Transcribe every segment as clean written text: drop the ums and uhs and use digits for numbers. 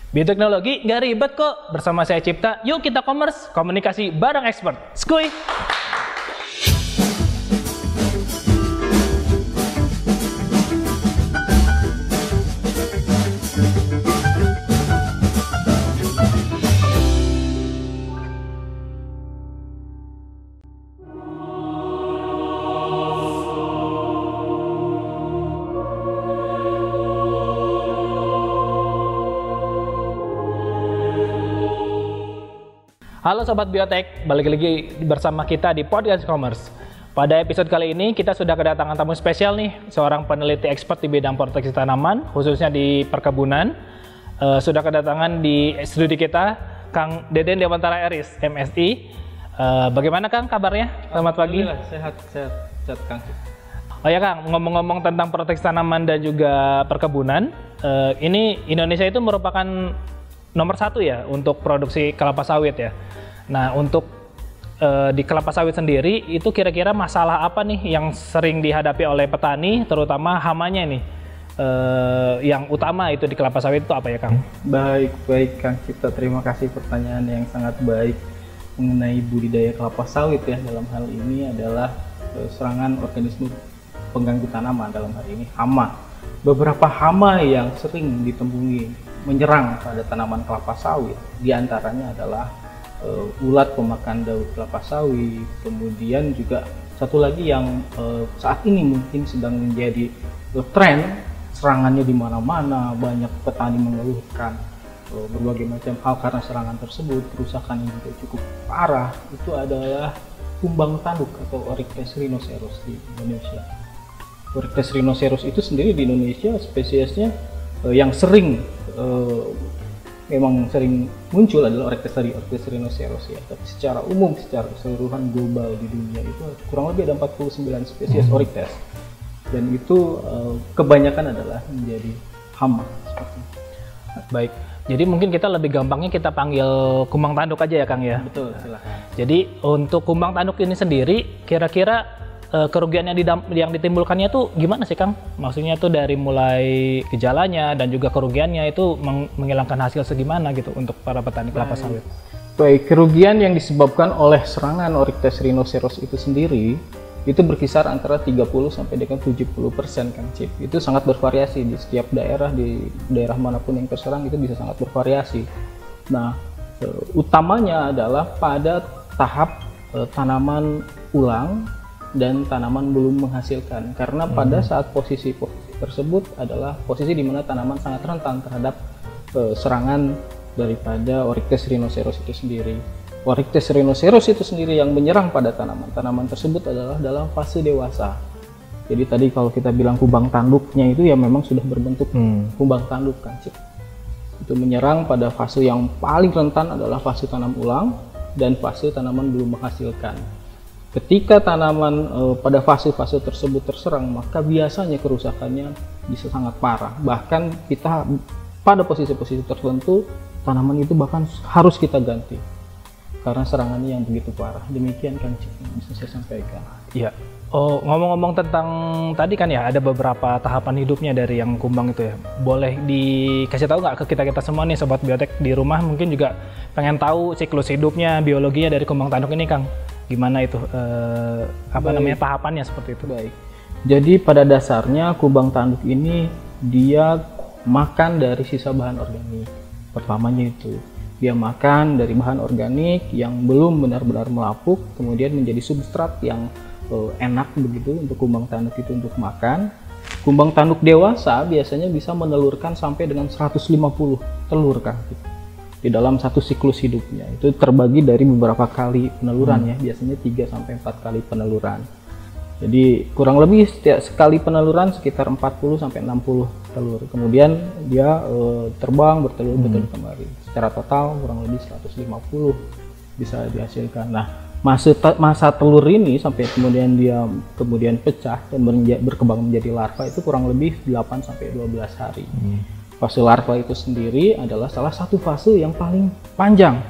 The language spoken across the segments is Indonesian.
Bioteknologi nggak ribet kok. Bersama saya Cipta, yuk kita commerce, komunikasi bareng expert. Skuy! Halo Sobat Biotek, balik lagi bersama kita di Podcast Commerce. Pada episode kali ini kita sudah kedatangan tamu spesial nih, seorang peneliti expert di bidang proteksi tanaman, khususnya di perkebunan. Sudah kedatangan di studi kita, Kang Deden Dewantara Eris, MSI. Bagaimana Kang kabarnya? Selamat pagi. Sehat Kang. Oh ya Kang, ngomong-ngomong tentang proteksi tanaman dan juga perkebunan, ini Indonesia itu merupakan nomor satu ya untuk produksi kelapa sawit ya. Nah untuk di kelapa sawit sendiri itu kira-kira masalah apa nih yang sering dihadapi oleh petani, terutama hamanya nih yang utama itu di kelapa sawit itu apa ya Kang? Baik Kang Cipta, terima kasih pertanyaan yang sangat baik mengenai budidaya kelapa sawit ya. Dalam hal ini adalah serangan organisme pengganggu tanaman, dalam hal ini hama. Beberapa hama yang sering ditemui menyerang pada tanaman kelapa sawit, diantaranya adalah ulat pemakan daun kelapa sawit, kemudian juga satu lagi yang saat ini mungkin sedang menjadi tren, serangannya di mana-mana, banyak petani mengeluhkan berbagai macam hal karena serangan tersebut, kerusakan yang juga cukup parah, itu adalah kumbang tanduk atau Oryctes rhinoceros di Indonesia. Oryctes rhinoceros itu sendiri di Indonesia spesiesnya yang memang sering muncul adalah Oryctes rhinoceros ya. Tapi secara umum, secara keseluruhan global di dunia itu kurang lebih ada 49 spesies Oryctes, dan itu kebanyakan adalah menjadi hama seperti itu. Baik, jadi mungkin kita lebih gampangnya kita panggil kumbang tanduk aja ya Kang ya. Betul, silakan. Jadi untuk kumbang tanduk ini sendiri kira-kira kerugian yang ditimbulkannya tuh gimana sih Kang? Maksudnya tuh dari mulai gejalanya dan juga kerugiannya itu menghilangkan hasil segimana gitu untuk para petani kelapa sawit? Baik, kerugian yang disebabkan oleh serangan Oryctes rhinoceros itu sendiri itu berkisar antara 30 sampai dengan 70% Kang Cip. Itu sangat bervariasi di setiap daerah, di daerah manapun yang terserang itu bisa sangat bervariasi. Nah, utamanya adalah pada tahap tanaman ulang dan tanaman belum menghasilkan, karena pada saat posisi tersebut adalah posisi di mana tanaman sangat rentan terhadap serangan daripada Oryctes rhinoceros itu sendiri. Oryctes rhinoceros itu sendiri yang menyerang pada tanaman tersebut adalah dalam fase dewasa. Jadi tadi kalau kita bilang kumbang tanduknya itu ya memang sudah berbentuk kumbang tanduk kan Cip. Itu menyerang pada fase yang paling rentan adalah fase tanam ulang dan fase tanaman belum menghasilkan. Ketika tanaman pada fase-fase tersebut terserang, maka biasanya kerusakannya bisa sangat parah. Bahkan kita pada posisi-posisi tertentu, tanaman itu bahkan harus kita ganti karena serangannya yang begitu parah. Demikian Kang Cip yang bisa saya sampaikan. Iya. Oh, ngomong-ngomong tentang tadi kan ya ada beberapa tahapan hidupnya dari yang kumbang itu ya. Boleh dikasih tahu nggak ke kita semua nih Sobat Biotek di rumah mungkin juga pengen tahu siklus hidupnya, biologinya dari kumbang tanduk ini Kang. Gimana itu namanya tahapannya seperti itu? Baik. Jadi pada dasarnya kumbang tanduk ini dia makan dari sisa bahan organik. Pertamanya itu dia makan dari bahan organik yang belum benar-benar melapuk, kemudian menjadi substrat yang enak begitu untuk kumbang tanduk itu untuk makan. Kumbang tanduk dewasa biasanya bisa menelurkan sampai dengan 150 telur Kang di dalam satu siklus hidupnya. Itu terbagi dari beberapa kali peneluran ya, biasanya 3 sampai 4 kali peneluran. Jadi kurang lebih setiap sekali peneluran sekitar 40 sampai 60 telur. Kemudian dia terbang bertelur kembali. Secara total kurang lebih 150 bisa dihasilkan. Nah, masa telur ini sampai kemudian dia pecah dan berkembang menjadi larva itu kurang lebih 8 sampai 12 hari. Fase larva itu sendiri adalah salah satu fase yang paling panjang.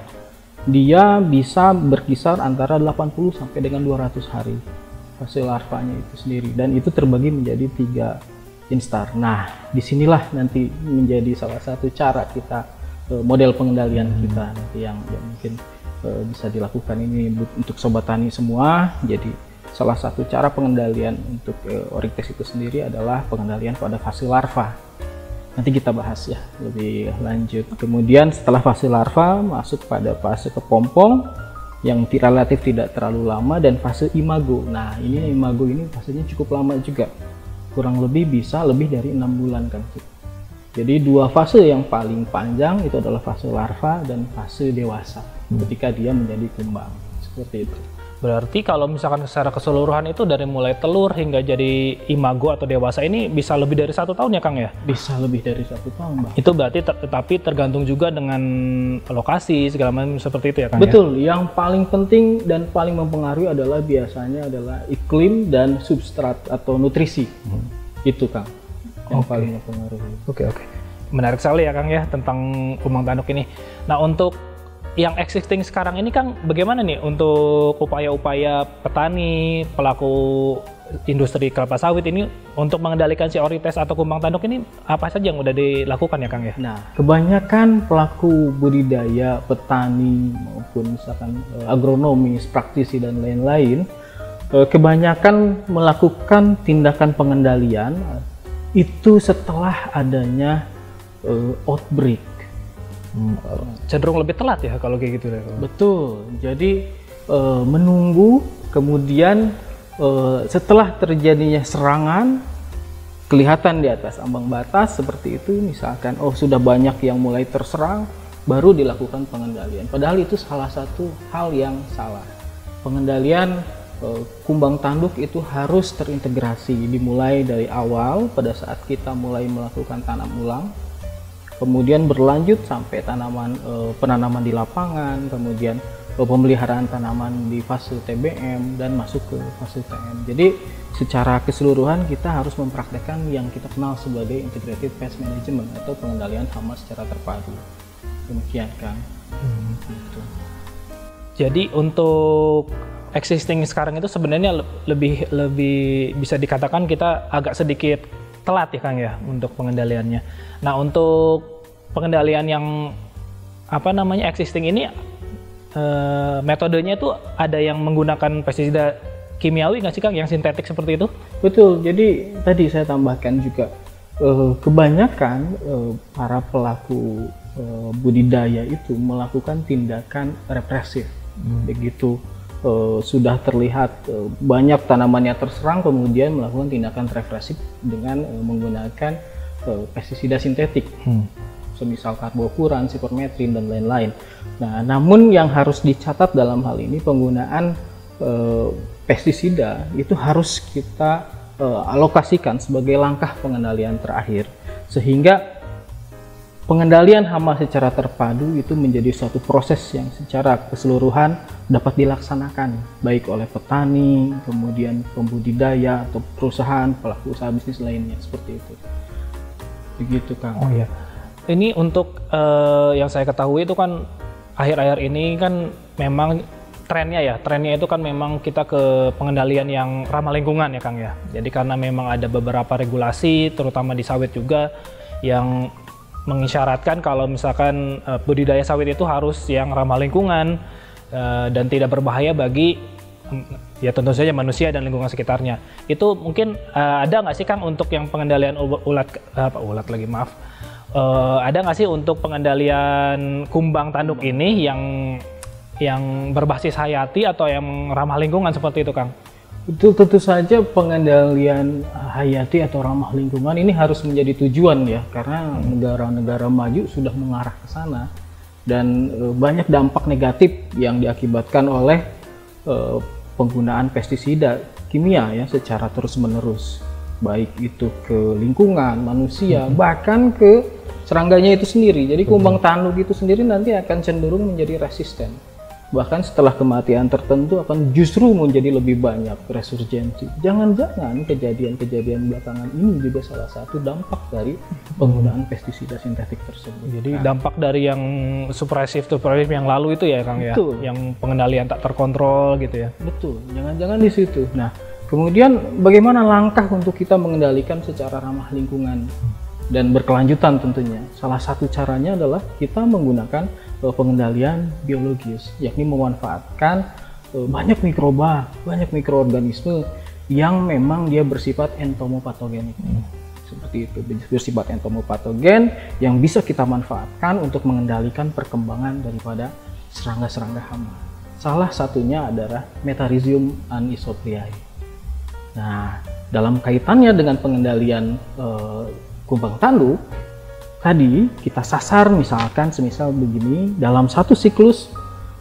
Dia bisa berkisar antara 80 sampai dengan 200 hari fase larvanya itu sendiri, dan itu terbagi menjadi 3 instar. Nah, disinilah nanti menjadi salah satu cara kita model pengendalian kita nanti yang mungkin bisa dilakukan ini untuk sobat tani semua. Jadi salah satu cara pengendalian untuk Oryctes itu sendiri adalah pengendalian pada fase larva. Nanti kita bahas ya lebih lanjut. Kemudian setelah fase larva masuk pada fase kepompong yang relatif tidak terlalu lama, dan fase imago. Nah ini imago ini fasenya cukup lama juga, kurang lebih bisa lebih dari 6 bulan kan. Jadi dua fase yang paling panjang itu adalah fase larva dan fase dewasa ketika dia menjadi kumbang, seperti itu. Berarti kalau misalkan secara keseluruhan itu dari mulai telur hingga jadi imago atau dewasa ini bisa lebih dari 1 tahun ya Kang ya? Bisa lebih dari 1 tahun Bang. Itu berarti tetapi tergantung juga dengan lokasi segala macam seperti itu ya Kang? Betul, yang paling penting dan paling mempengaruhi adalah biasanya adalah iklim dan substrat atau nutrisi. Itu Kang, yang paling mempengaruhi. Oke. Menarik sekali ya Kang ya tentang kumbang tanduk ini. Nah untuk yang existing sekarang ini Kang, bagaimana nih untuk upaya-upaya petani, pelaku industri kelapa sawit ini untuk mengendalikan si Oryctes atau kumbang tanduk ini apa saja yang udah dilakukan ya Kang ya? Nah, kebanyakan pelaku budidaya, petani maupun misalkan agronomis, praktisi dan lain-lain, kebanyakan melakukan tindakan pengendalian itu setelah adanya outbreak. Cenderung lebih telat ya kalau kayak gitu ya? Betul, jadi menunggu, kemudian setelah terjadinya serangan kelihatan di atas ambang batas seperti itu, misalkan sudah banyak yang mulai terserang, baru dilakukan pengendalian. Padahal itu salah satu hal yang salah. Pengendalian kumbang tanduk itu harus terintegrasi, dimulai dari awal pada saat kita mulai melakukan tanam ulang, kemudian berlanjut sampai penanaman di lapangan, kemudian pemeliharaan tanaman di fase TBM dan masuk ke fase TM. Jadi secara keseluruhan kita harus mempraktekkan yang kita kenal sebagai integrated pest management atau pengendalian hama secara terpadu. Demikian Kang. Gitu. Jadi untuk existing sekarang itu sebenarnya lebih bisa dikatakan kita agak sedikit telat ya Kang ya untuk pengendaliannya. Nah untuk pengendalian yang existing ini metodenya itu ada yang menggunakan pestisida kimiawi nggak sih Kang, yang sintetik seperti itu? Betul, jadi tadi saya tambahkan juga kebanyakan para pelaku budidaya itu melakukan tindakan represif. Begitu sudah terlihat banyak tanamannya terserang, kemudian melakukan tindakan represif dengan menggunakan pestisida sintetik, semisal karbofuran, sipermetrin dan lain-lain. Nah, namun yang harus dicatat dalam hal ini penggunaan pestisida itu harus kita alokasikan sebagai langkah pengendalian terakhir, sehingga pengendalian hama secara terpadu itu menjadi suatu proses yang secara keseluruhan dapat dilaksanakan baik oleh petani, kemudian pembudidaya atau perusahaan, pelaku usaha bisnis lainnya, seperti itu. Begitu Kang. Oh iya. Ini untuk yang saya ketahui itu kan akhir-akhir ini kan memang trennya itu kan memang kita ke pengendalian yang ramah lingkungan ya Kang ya. Jadi karena memang ada beberapa regulasi terutama di sawit juga yang mengisyaratkan kalau misalkan budidaya sawit itu harus yang ramah lingkungan dan tidak berbahaya bagi ya tentu saja manusia dan lingkungan sekitarnya. Itu mungkin ada nggak sih Kang untuk yang pengendalian ada nggak sih untuk pengendalian kumbang tanduk ini yang berbasis hayati atau yang ramah lingkungan seperti itu Kang? Itu tentu saja pengendalian hayati atau ramah lingkungan ini harus menjadi tujuan ya, karena negara-negara maju sudah mengarah ke sana dan banyak dampak negatif yang diakibatkan oleh penggunaan pestisida kimia ya secara terus-menerus, baik itu ke lingkungan, manusia, bahkan ke serangganya itu sendiri. Jadi kumbang tanduk itu sendiri nanti akan cenderung menjadi resisten. Bahkan setelah kematian tertentu akan justru menjadi lebih banyak resurgensi. Jangan-jangan kejadian-kejadian belakangan ini juga salah satu dampak dari penggunaan pestisida sintetik tersebut. Jadi dampak dari yang supresif yang lalu itu ya Kang ya? Betul. Yang pengendalian tak terkontrol gitu ya? Betul, jangan-jangan di situ. Nah, kemudian bagaimana langkah untuk kita mengendalikan secara ramah lingkungan? dan berkelanjutan tentunya. Salah satu caranya adalah kita menggunakan pengendalian biologis, yakni memanfaatkan banyak mikroba, banyak mikroorganisme yang memang dia bersifat entomopatogenik. Seperti itu, bersifat entomopatogen yang bisa kita manfaatkan untuk mengendalikan perkembangan daripada serangga-serangga hama. Salah satunya adalah Metarhizium anisopliae. Nah, dalam kaitannya dengan pengendalian kumbang tanduk, tadi kita sasar misalkan semisal begini, dalam satu siklus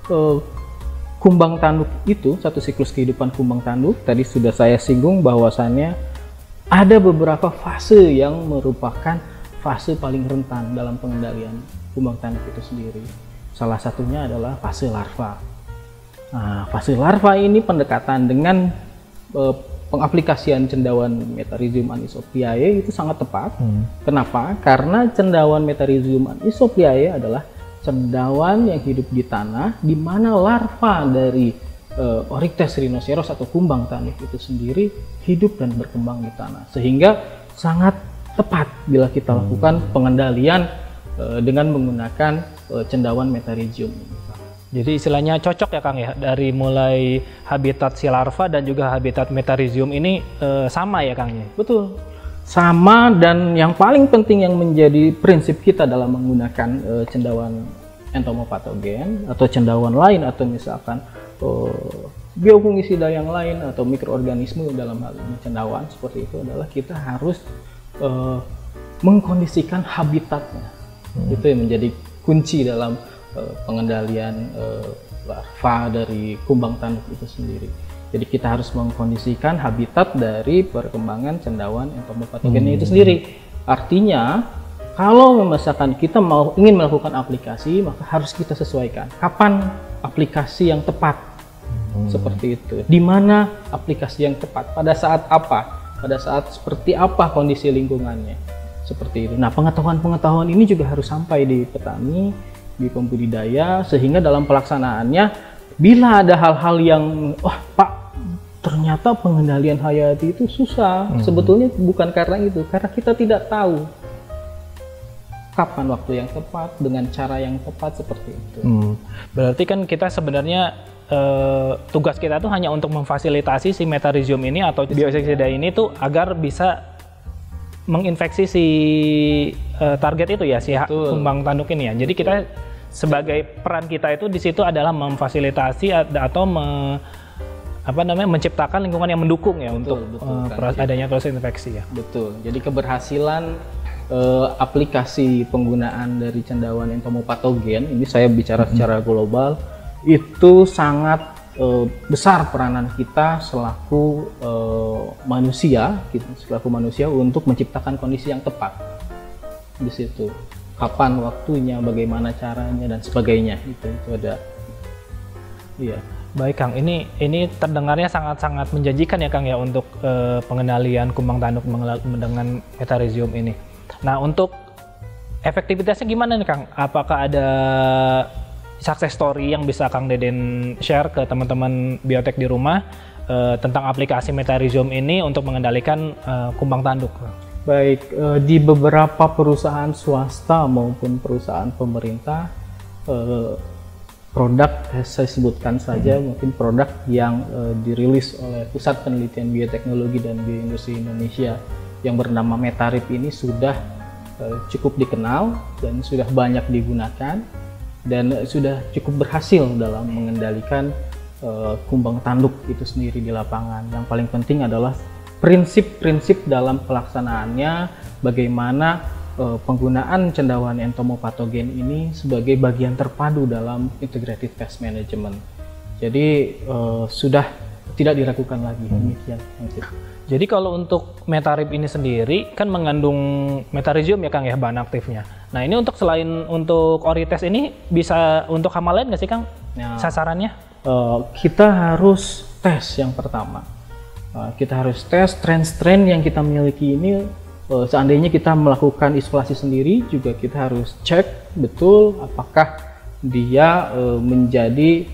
kumbang tanduk itu, satu siklus kehidupan kumbang tanduk, tadi sudah saya singgung bahwasannya ada beberapa fase yang merupakan fase paling rentan dalam pengendalian kumbang tanduk itu sendiri. Salah satunya adalah fase larva. Nah, fase larva ini pendekatan dengan pengaplikasian cendawan Metarhizium anisopliae itu sangat tepat. Kenapa? Karena cendawan Metarhizium anisopliae adalah cendawan yang hidup di tanah, di mana larva dari Oryctes rhinoceros atau kumbang tanduk itu sendiri hidup dan berkembang di tanah, sehingga sangat tepat bila kita lakukan pengendalian dengan menggunakan cendawan Metarhizium. Jadi istilahnya cocok ya Kang ya, dari mulai habitat si larva dan juga habitat Metarhizium ini sama ya Kang ya? Betul, sama, dan yang paling penting yang menjadi prinsip kita dalam menggunakan cendawan entomopatogen atau cendawan lain atau misalkan biofungisida yang lain atau mikroorganisme dalam hal ini cendawan seperti itu adalah kita harus mengkondisikan habitatnya. Itu yang menjadi kunci dalam pengendalian larva dari kumbang tanduk itu sendiri. Jadi kita harus mengkondisikan habitat dari perkembangan cendawan entomopatogennya itu sendiri. Artinya kalau misalkan kita ingin melakukan aplikasi, maka harus kita sesuaikan kapan aplikasi yang tepat. Seperti itu. Di mana aplikasi yang tepat, pada saat apa, pada saat seperti apa kondisi lingkungannya. Seperti itu. Nah, pengetahuan-pengetahuan ini juga harus sampai di petani, di pembudidaya, sehingga dalam pelaksanaannya bila ada hal-hal yang wah Pak, ternyata pengendalian hayati itu susah, sebetulnya bukan karena itu, karena kita tidak tahu kapan waktu yang tepat dengan cara yang tepat seperti itu. Berarti kan kita sebenarnya tugas kita tuh hanya untuk memfasilitasi si Metarhizium ini atau bioinsektisida ini tuh agar bisa menginfeksi si target itu ya, si kumbang tanduk ini ya. Jadi kita sebagai peran kita itu di situ adalah memfasilitasi atau menciptakan lingkungan yang mendukung ya untuk adanya proses infeksi ya. Betul. Jadi keberhasilan aplikasi penggunaan dari cendawan entomopatogen ini, saya bicara secara global, itu sangat besar peranan kita selaku manusia untuk menciptakan kondisi yang tepat di situ. Kapan waktunya, bagaimana caranya dan sebagainya, itu ada. Iya. Baik Kang, ini terdengarnya sangat-sangat menjanjikan ya Kang ya untuk pengendalian kumbang tanduk dengan Metarhizium ini. Nah, untuk efektivitasnya gimana nih Kang? Apakah ada success story yang bisa Kang Deden share ke teman-teman biotek di rumah tentang aplikasi Metarhizium ini untuk mengendalikan kumbang tanduk? Baik, di beberapa perusahaan swasta maupun perusahaan pemerintah, produk saya sebutkan saja, mungkin produk yang dirilis oleh Pusat Penelitian Bioteknologi dan Bioindustri Indonesia yang bernama Metarip ini sudah cukup dikenal dan sudah banyak digunakan dan sudah cukup berhasil dalam mengendalikan kumbang tanduk itu sendiri di lapangan. Yang paling penting adalah prinsip-prinsip dalam pelaksanaannya, bagaimana penggunaan cendawan entomopatogen ini sebagai bagian terpadu dalam integrated pest management. Jadi sudah tidak diragukan lagi. Demikian. Jadi kalau untuk Metarip ini sendiri kan mengandung Metarhizium ya Kang ya, bahan aktifnya. Nah ini untuk selain untuk Oryctes ini bisa untuk hama lain nggak sih Kang sasarannya? Kita harus tes yang pertama. Kita harus tes strain-strain yang kita miliki ini. Seandainya kita melakukan isolasi sendiri juga kita harus cek betul apakah dia menjadi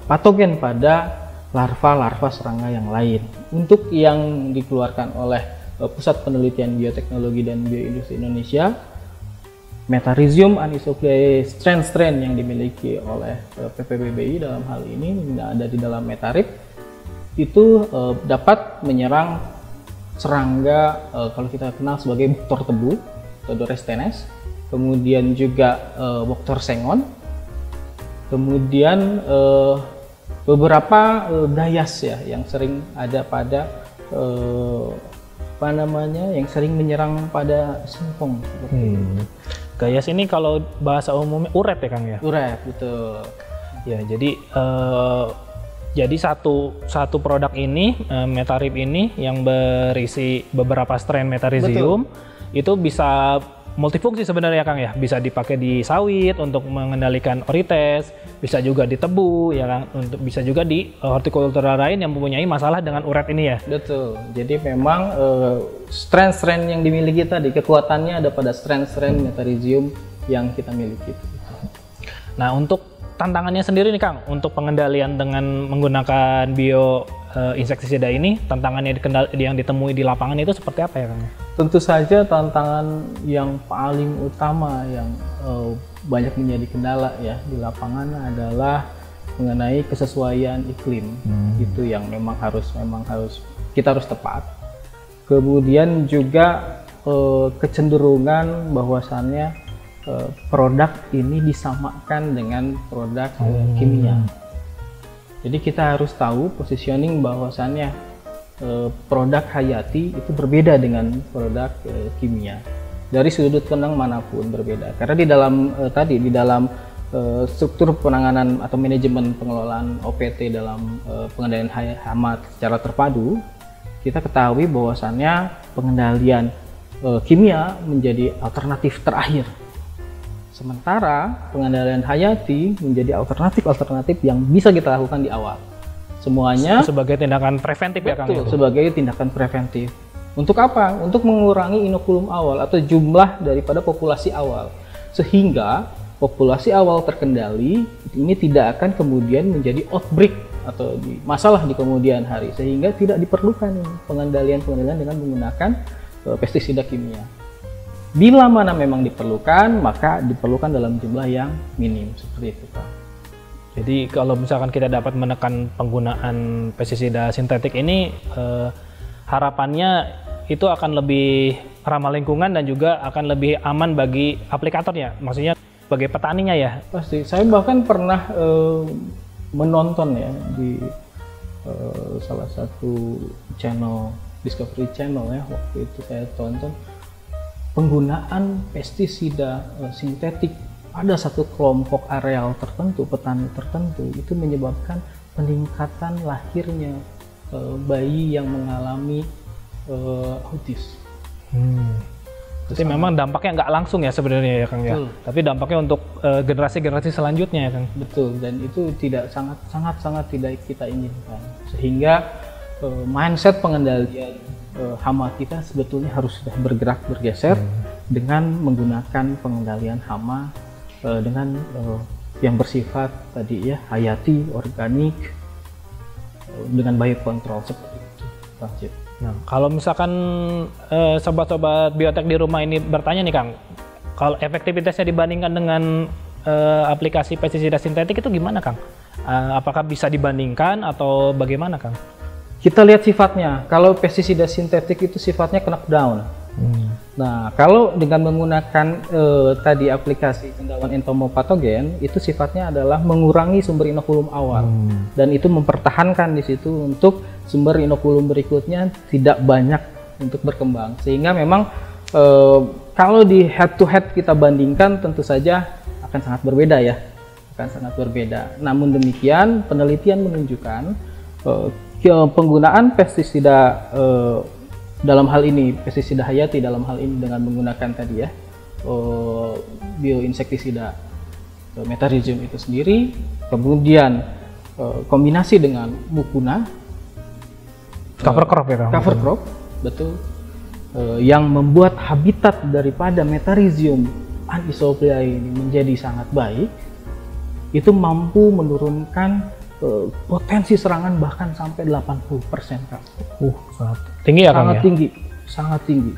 patogen pada larva-larva serangga yang lain. Untuk yang dikeluarkan oleh Pusat Penelitian Bioteknologi dan Bioindustri Indonesia, Metarhizium anisophiae strain yang dimiliki oleh PPBBI dalam hal ini ada di dalam Metarip itu dapat menyerang serangga kalau kita kenal sebagai boktor tebu atau Dores tenes, kemudian juga boktor sengon, kemudian beberapa dayas ya yang sering ada pada yang sering menyerang pada singkong. Gayas ini kalau bahasa umumnya uret ya Kang ya? Uret, betul. Ya, jadi satu produk ini Metarip ini yang berisi beberapa strain Metarhizium itu bisa multifungsi sebenarnya Kang ya, bisa dipakai di sawit untuk mengendalikan orites, bisa juga di tebu ya Kang, untuk bisa juga di hortikultura lain yang mempunyai masalah dengan uret ini ya. Betul. Jadi memang strain yang dimiliki tadi kekuatannya ada pada strain Metarhizium yang kita miliki. Nah, untuk tantangannya sendiri nih Kang, untuk pengendalian dengan menggunakan insektisida ini, tantangannya yang ditemui di lapangan itu seperti apa ya Kang? Tentu saja tantangan yang paling utama yang banyak menjadi kendala ya di lapangan adalah mengenai kesesuaian iklim. Itu yang memang harus kita harus tepat. Kemudian juga kecenderungan bahwasannya produk ini disamakan dengan produk kimia. Jadi kita harus tahu positioning bahwasannya produk hayati itu berbeda dengan produk kimia dari sudut pandang manapun berbeda, karena di dalam struktur penanganan atau manajemen pengelolaan OPT dalam pengendalian hama secara terpadu, kita ketahui bahwasannya pengendalian kimia menjadi alternatif terakhir, sementara pengendalian hayati menjadi alternatif yang bisa kita lakukan di awal. Semuanya sebagai tindakan preventif. Betul, ya Kang? Betul, sebagai tindakan preventif. Untuk apa? Untuk mengurangi inokulum awal atau jumlah daripada populasi awal. Sehingga populasi awal terkendali, ini tidak akan kemudian menjadi outbreak atau masalah di kemudian hari. Sehingga tidak diperlukan pengendalian dengan menggunakan pestisida kimia. Bila mana memang diperlukan, maka diperlukan dalam jumlah yang minim. Seperti itu Pak. Jadi kalau misalkan kita dapat menekan penggunaan pestisida sintetik ini, harapannya itu akan lebih ramah lingkungan dan juga akan lebih aman bagi aplikatornya, maksudnya sebagai petaninya ya. Pasti. Saya bahkan pernah menonton ya di salah satu channel, Discovery Channel ya, waktu itu saya tonton penggunaan pestisida sintetik pada satu kelompok areal tertentu, petani tertentu, itu menyebabkan peningkatan lahirnya bayi yang mengalami autis. Jadi memang dampaknya nggak langsung ya sebenarnya ya Kang ya, tapi dampaknya untuk generasi-generasi selanjutnya ya Kang. Betul, dan itu sangat tidak kita inginkan. Sehingga mindset pengendalian hama kita sebetulnya harus sudah bergeser dengan menggunakan pengendalian hama dengan yang bersifat tadi ya hayati, organik, dengan biokontrol seperti itu, Pak Cip. Nah, kalau misalkan sobat-sobat biotek di rumah ini bertanya nih Kang, kalau efektivitasnya dibandingkan dengan aplikasi pestisida sintetik itu gimana Kang? Apakah bisa dibandingkan atau bagaimana Kang? Kita lihat sifatnya. Kalau pestisida sintetik itu sifatnya knockdown. Nah, kalau dengan menggunakan tadi aplikasi cendawan entomopatogen, itu sifatnya adalah mengurangi sumber inokulum awal, dan itu mempertahankan di situ untuk sumber inokulum berikutnya tidak banyak untuk berkembang. Sehingga memang kalau di head to head kita bandingkan, tentu saja akan sangat berbeda ya, akan sangat berbeda. Namun demikian, penelitian menunjukkan penggunaan pestisida dalam hal ini pestisida hayati dalam hal ini dengan menggunakan tadi ya bioinsektisida Metarhizium itu sendiri, kemudian kombinasi dengan mukuna cover crop ya Kang? Cover crop, betul, yang membuat habitat daripada Metarhizium anisophiae ini menjadi sangat baik, itu mampu menurunkan potensi serangan bahkan sampai 80%, Kak. Sangat tinggi ya Kang? Sangat tinggi. sangat tinggi,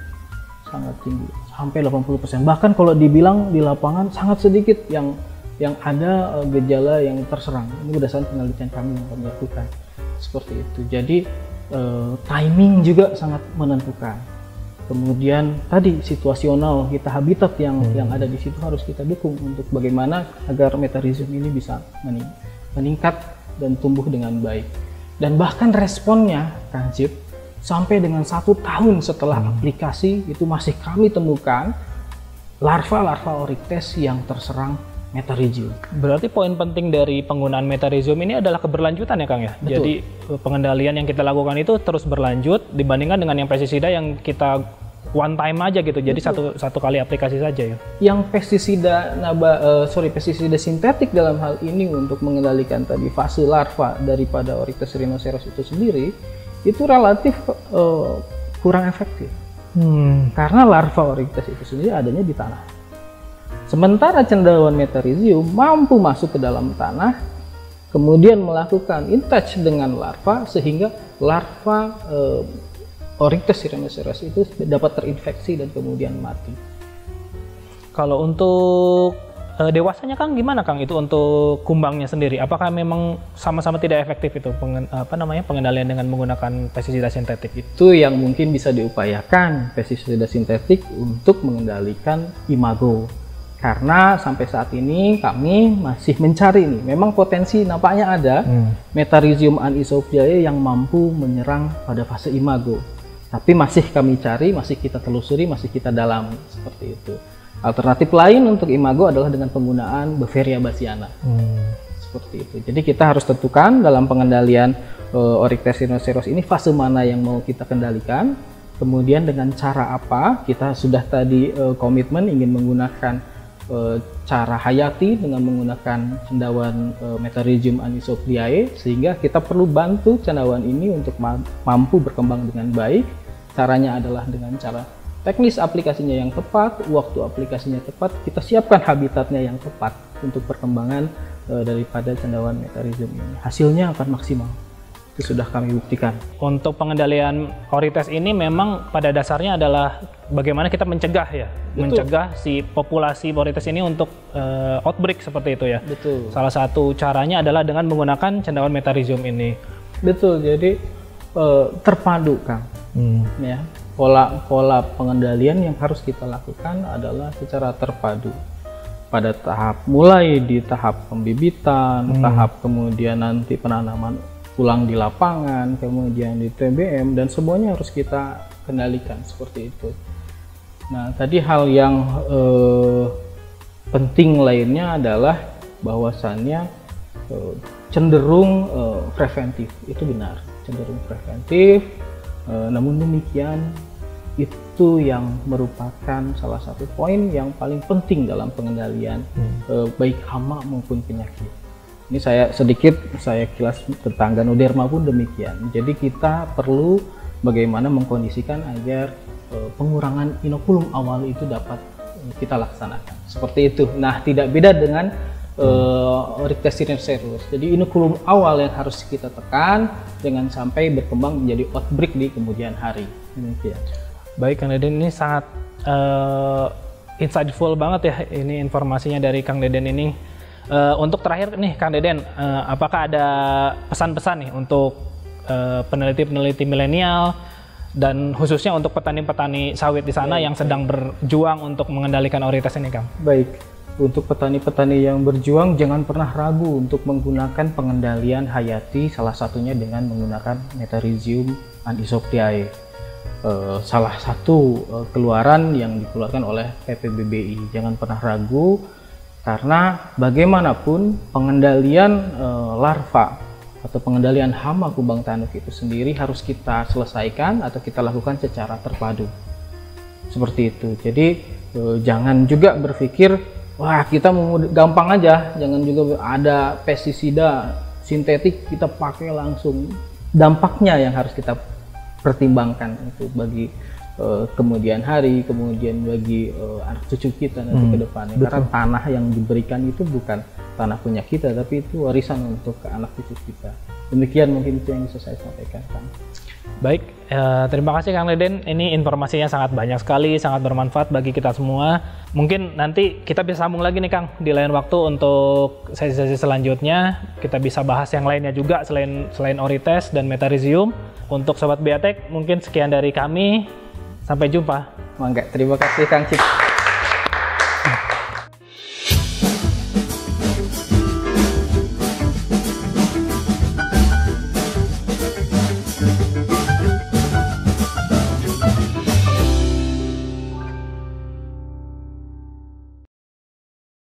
sampai 80%. Bahkan kalau dibilang di lapangan sangat sedikit yang ada gejala yang terserang. Ini berdasarkan penelitian kami yang kami lakukan seperti itu. Jadi timing juga sangat menentukan. Kemudian tadi situasional kita, habitat yang ada di situ harus kita dukung untuk bagaimana agar metarhizium ini bisa meningkat dan tumbuh dengan baik. Dan bahkan responnya, Kang Cip, sampai dengan 1 tahun setelah aplikasi itu masih kami temukan larva-larva Oryctes yang terserang metarhizium. Berarti poin penting dari penggunaan metarhizium ini adalah keberlanjutan ya Kang ya? Betul. Jadi pengendalian yang kita lakukan itu terus berlanjut dibandingkan dengan yang pestisida yang kita one time aja gitu. Jadi satu kali aplikasi saja ya. Yang pestisida pestisida sintetik dalam hal ini untuk mengendalikan tadi fase larva daripada Oryctes rhinoceros itu sendiri itu relatif kurang efektif. Karena larva Oryctes itu sendiri adanya di tanah. Sementara cendawan metarhizium mampu masuk ke dalam tanah, kemudian melakukan in-touch dengan larva sehingga larva Oryctes rhinoceros itu dapat terinfeksi dan kemudian mati. Kalau untuk dewasanya Kang gimana Kang itu untuk kumbangnya sendiri? Apakah memang sama-sama tidak efektif itu pengendalian dengan menggunakan pestisida sintetik? Itu yang mungkin bisa diupayakan pestisida sintetik untuk mengendalikan imago. Karena sampai saat ini kami masih mencari nih, memang potensi nampaknya ada Metarhizium anisophiae yang mampu menyerang pada fase imago. Tapi masih kami cari, masih kita telusuri, masih kita dalami seperti itu. Alternatif lain untuk imago adalah dengan penggunaan Beveria bassiana. Seperti itu. Jadi kita harus tentukan dalam pengendalian Oryctes rhinoceros ini fase mana yang mau kita kendalikan. Kemudian dengan cara apa, kita sudah tadi komitmen ingin menggunakan cara hayati dengan menggunakan cendawan Metarhizium anisophiae, sehingga kita perlu bantu cendawan ini untuk mampu berkembang dengan baik. Caranya adalah dengan cara teknis aplikasinya yang tepat, waktu aplikasinya tepat, kita siapkan habitatnya yang tepat untuk perkembangan daripada cendawan Metarhizium ini. Hasilnya akan maksimal. Itu sudah kami buktikan. Untuk pengendalian Oryctes ini memang pada dasarnya adalah bagaimana kita mencegah ya, mencegah si populasi Oryctes ini untuk outbreak seperti itu ya. Betul. Salah satu caranya adalah dengan menggunakan cendawan Metarhizium ini. Betul. Jadi terpadu, Kang. Ya, pola pengendalian yang harus kita lakukan adalah secara terpadu. Pada tahap mulai di tahap pembibitan, tahap kemudian nanti penanaman ulang di lapangan, kemudian di TBM, dan semuanya harus kita kendalikan seperti itu. Nah, tadi hal yang penting lainnya adalah bahwasannya cenderung preventif, itu benar, cenderung preventif. Namun demikian itu yang merupakan salah satu poin yang paling penting dalam pengendalian baik hama maupun penyakit. Ini saya kilas tentang Ganoderma pun demikian. Jadi kita perlu bagaimana mengkondisikan agar pengurangan inokulum awal itu dapat kita laksanakan. Seperti itu. Nah, tidak beda dengan Oryctes rhinoceros. Jadi inokulum awal yang harus kita tekan jangan sampai berkembang menjadi outbreak di kemudian hari. Demikian. Baik, Kang Deden, ini sangat insightful banget ya ini informasinya dari Kang Deden ini. Untuk terakhir nih Kang Deden, apakah ada pesan-pesan nih untuk peneliti-peneliti milenial dan khususnya untuk petani-petani sawit di sana yang sedang berjuang untuk mengendalikan Oryctes ini, Kang? Baik, untuk petani-petani yang berjuang jangan pernah ragu untuk menggunakan pengendalian hayati, salah satunya dengan menggunakan Metarhizium anisophiae. Salah satu keluaran yang dikeluarkan oleh PPBBI. Jangan pernah ragu. Karena bagaimanapun pengendalian larva atau pengendalian hama kubang tanuk itu sendiri harus kita selesaikan atau kita lakukan secara terpadu. Seperti itu. Jadi jangan juga berpikir, wah kita mau gampang aja, jangan juga ada pestisida sintetik kita pakai langsung. Dampaknya yang harus kita pertimbangkan itu bagi kemudian hari, kemudian bagi anak cucu kita nanti ke depannya. Karena tanah yang diberikan itu bukan tanah punya kita, tapi itu warisan untuk ke anak cucu kita. Demikian mungkin itu yang bisa saya sampaikan, Kang. Baik, terima kasih Kang Deden. Ini informasinya sangat banyak sekali, sangat bermanfaat bagi kita semua. Mungkin nanti kita bisa sambung lagi nih Kang di lain waktu untuk sesi-sesi selanjutnya. Kita bisa bahas yang lainnya juga selain Orites dan Metarhizium. Untuk Sobat Biatek, mungkin sekian dari kami. Sampai jumpa. Mangga, terima kasih Kang Cip.